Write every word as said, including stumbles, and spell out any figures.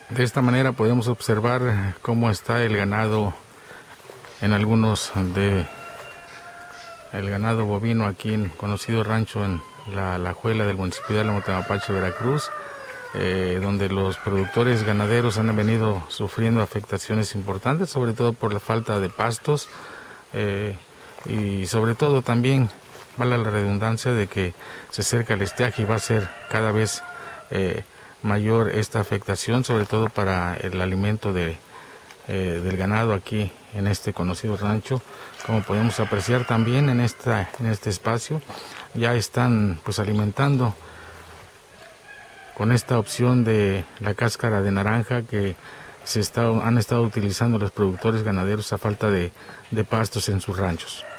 De esta manera podemos observar cómo está el ganado en algunos de el ganado bovino aquí en conocido rancho en la Alajuela del municipio de Álamo, Tamapache, Veracruz, eh, donde los productores ganaderos han venido sufriendo afectaciones importantes, sobre todo por la falta de pastos eh, y sobre todo también, vale la redundancia, de que se acerca el estiaje y va a ser cada vez eh, mayor esta afectación, sobre todo para el alimento de, eh, del ganado aquí en este conocido rancho. Como podemos apreciar también en, esta, en este espacio, ya están pues alimentando con esta opción de la cáscara de naranja que se está, han estado utilizando los productores ganaderos a falta de, de pastos en sus ranchos.